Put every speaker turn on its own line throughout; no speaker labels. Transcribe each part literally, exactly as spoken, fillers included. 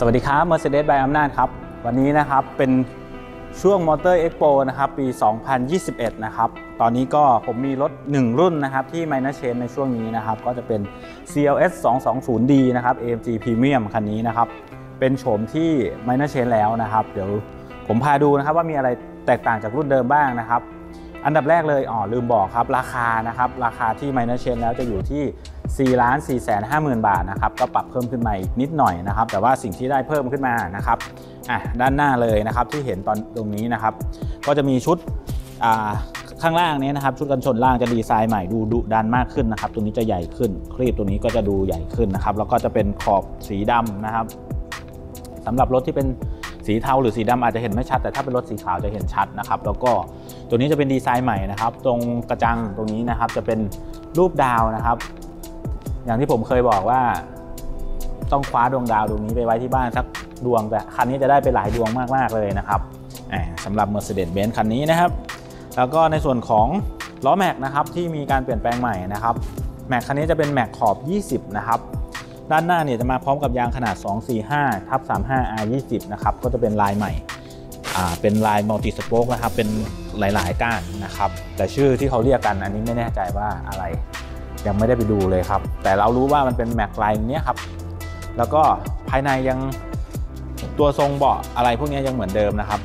สวัสดีครับ Mercedes by อำนาจครับวันนี้นะครับเป็นช่วง Motor Expo นะครับปี สองพันยี่สิบเอ็ด นะครับตอนนี้ก็ผมมีรถหนึ่งรุ่นนะครับที่ Minor Change ในช่วงนี้นะครับก็จะเป็น ซี แอล เอส สองสองศูนย์ ดี นะครับ เอ เอ็ม จี Premium คันนี้นะครับเป็นโฉมที่ Minor Change แล้วนะครับเดี๋ยวผมพาดูนะครับว่ามีอะไรแตกต่างจากรุ่นเดิมบ้างนะครับอันดับแรกเลยอ๋อลืมบอกครับราคานะครับราคาที่ Minor Change แล้วจะอยู่ที่ สี่ล้านสี่แสนห้าหมื่น บาทนะครับก็ปรับเพิ่มขึ้นมาอีกนิดหน่อยนะครับแต่ว่าสิ่งที่ได้เพิ่มขึ้นมานะครับอ่ะด้านหน้าเลยนะครับที่เห็นตอนตรงนี้นะครับก็จะมีชุดอ่าข้างล่างนี้นะครับชุดกันชนล่างจะดีไซน์ใหม่ดูดุดันมากขึ้นนะครับตัวนี้จะใหญ่ขึ้นครีบตัวนี้ก็จะดูใหญ่ขึ้นนะครับแล้วก็จะเป็นขอบสีดำนะครับสำหรับรถที่เป็นสีเทาหรือสีดำอาจจะเห็นไม่ชัดแต่ถ้าเป็นรถสีขาวจะเห็นชัดนะครับแล้วก็ตัวนี้จะเป็นดีไซน์ใหม่นะครับตรงกระจังตรงนี้นะครับจะเป็นรูปดาวนะครับอย่างที่ผมเคยบอกว่าต้องคว้าดวงดาวดวงนี้ไปไว้ที่บ้านสักดวงแต่คันนี้จะได้ไปหลายดวงมากๆเลยนะครับสำหรับ Mercedes-Benz คันนี้นะครับแล้วก็ในส่วนของล้อแม็กนะครับที่มีการเปลี่ยนแปลงใหม่นะครับแม็กคันนี้จะเป็นแม็กขอบยี่สิบนะครับด้านหน้าเนี่ยจะมาพร้อมกับยางขนาด สองสี่ห้า ทับ สามห้า อาร์ ยี่สิบ นะครับก็จะเป็นลายใหม่อ่าเป็นลายมัลติสโป๊กนะครับเป็นหลายๆก้านนะครับแต่ชื่อที่เขาเรียกกันอันนี้ไม่แน่ใจว่าอะไรยังไม่ได้ไปดูเลยครับแต่เรารู้ว่ามันเป็นแม็กลายนี้ครับแล้วก็ภายในยังตัวทรงเบาะอะไรพวกนี้ยังเหมือนเดิมนะครับ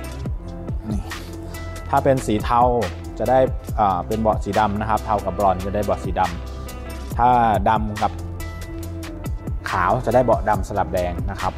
ถ้าเป็นสีเทาจะได้เป็นเบาะสีดำนะครับเทากับบรอนซ์จะได้เบาะสีดำถ้าดำกับขาวจะได้เบาะดำสลับแดงนะครับ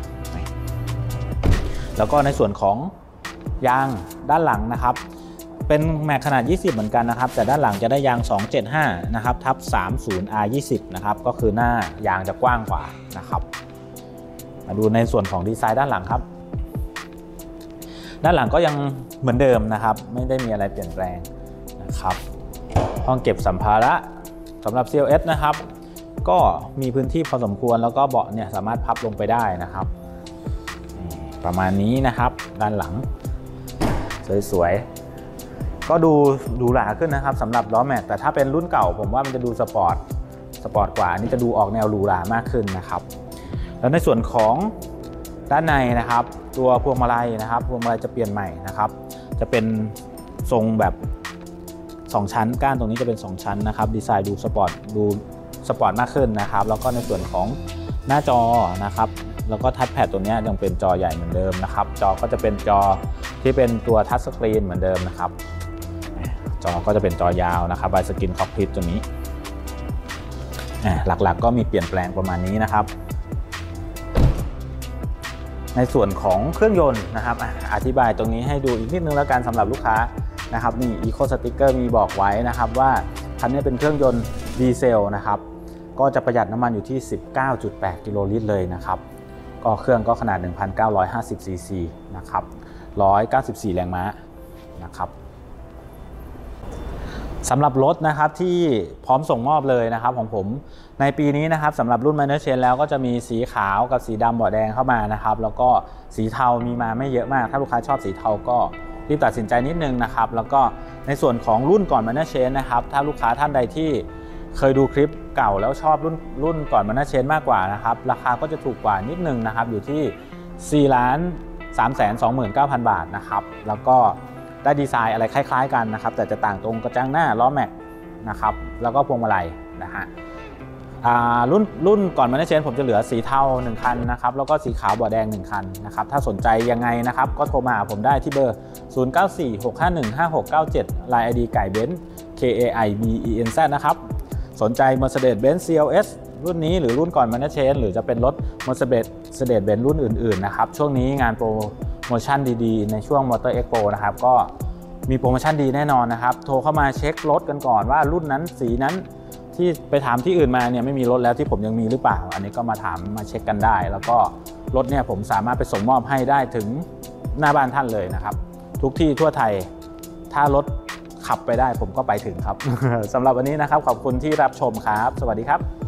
แล้วก็ในส่วนของยางด้านหลังนะครับเป็นแม็กขนาดยี่สิบเหมือนกันนะครับแต่ด้านหลังจะได้ยางสองเจ็ดห้านะครับทับ สามสิบ อาร์ ยี่สิบ นะครับก็คือหน้ายางจะกว้างกว่านะครับมาดูในส่วนของดีไซน์ด้านหลังครับด้านหลังก็ยังเหมือนเดิมนะครับไม่ได้มีอะไรเปลี่ยนแปลงนะครับห้องเก็บสัมภาระสำหรับ ซี แอล เอส นะครับก็มีพื้นที่พอสมควรแล้วก็เบาะเนี่ยสามารถพับลงไปได้นะครับประมาณนี้นะครับด้านหลังสวยๆก็ดูดูหราขึ้นนะครับสำหรับล้อแม็กแต่ถ้าเป็นรุ่นเก่าผมว่ามันจะดูสปอร์ตสปอร์ตกว่าอันนี้จะดูออกแนวหรูหรามากขึ้นนะครับแล้วในส่วนของด้านในนะครับตัวพวงมาลัยนะครับพวงมาลัยจะเปลี่ยนใหม่นะครับจะเป็นทรงแบบสองชั้นก้านตรงนี้จะเป็นสองชั้นนะครับดีไซน์ดูสปอร์ตดูสปอร์ตมากขึ้นนะครับแล้วก็ในส่วนของหน้าจอนะครับแล้วก็ทัชแพดตัวนี้ยังเป็นจอใหญ่เหมือนเดิมนะครับจอก็จะเป็นจอที่เป็นตัวทัชสกรีนเหมือนเดิมนะครับจอก็จะเป็นจอยาวนะครับไบสกินคอกพิทตัวนี้หลักๆก็มีเปลี่ยนแปลงประมาณนี้นะครับในส่วนของเครื่องยนต์นะครับอธิบายตรงนี้ให้ดูอีกนิดนึงแล้วกันสำหรับลูกค้านะครับนี่อีโคสติ๊กเกอร์มีบอกไว้นะครับว่าคันนี้เป็นเครื่องยนต์ดีเซลนะครับก็จะประหยัดน้ำมันอยู่ที่ สิบเก้าจุดแปด กิโลลิตรเลยนะครับก็เครื่องก็ขนาด หนึ่งพันเก้าร้อยห้าสิบ ซี ซี นะครับหนึ่งร้อยเก้าสิบสี่แรงม้านะครับสำหรับรถนะครับที่พร้อมส่งมอบเลยนะครับของผมในปีนี้นะครับสำหรับรุ่น Minor Change แล้วก็จะมีสีขาวกับสีดำเบาะแดงเข้ามานะครับแล้วก็สีเทามีมาไม่เยอะมากถ้าลูกค้าชอบสีเทาก็รีบตัดสินใจนิดนึงนะครับแล้วก็ในส่วนของรุ่นก่อน Minor Change นะครับถ้าลูกค้าท่านใดที่เคยดูคลิปเก่าแล้วชอบรุ่นรุ่นก่อน Minor Change มากกว่านะครับราคาก็จะถูกกว่านิดนึงนะครับอยู่ที่ สี่ล้านสามแสนสองหมื่นเก้าพัน บาทนะครับแล้วก็ได้ดีไซน์อะไรคล้ายๆกันนะครับแต่จะต่างตรงกระจังหน้าล้อแม็กนะครับแล้วก็พวงมาลัยนะฮะรุ่นรุ่นก่อนMinor Changeผมจะเหลือสีเทาหนึ่งคันนะครับแล้วก็สีขาวเบาะแดงหนึ่งคันนะครับถ้าสนใจยังไงนะครับก็โทรมาหาผมได้ที่เบอร์ศูนย์ เก้า สี่ หก ห้า หนึ่ง ห้า หก เก้า เจ็ด ไลน์ ไอ ดี ไก่เบนซ์ เค เอ ไอ บี อี เอ็น แซด นะครับสนใจ Mercedes-Benz ซี แอล เอส รุ่นนี้หรือรุ่นก่อนMinor Change หรือจะเป็นรถ Mercedes-Benz รุ่นอื่นๆนะครับช่วงนี้งานโปรโมชั่นดีๆในช่วง Motor Expo นะครับก็มีโปรโมชั่นดีแน่นอนนะครับโทรเข้ามาเช็ครถกันก่อนว่ารุ่นนั้นสีนั้นที่ไปถามที่อื่นมาเนี่ยไม่มีรถแล้วที่ผมยังมีหรือเปล่าอันนี้ก็มาถามมาเช็คกันได้แล้วก็รถเนี่ยผมสามารถไปส่งมอบให้ได้ถึงหน้าบ้านท่านเลยนะครับทุกที่ทั่วไทยถ้ารถขับไปได้ผมก็ไปถึงครับ สำหรับวันนี้นะครับขอบคุณที่รับชมครับสวัสดีครับ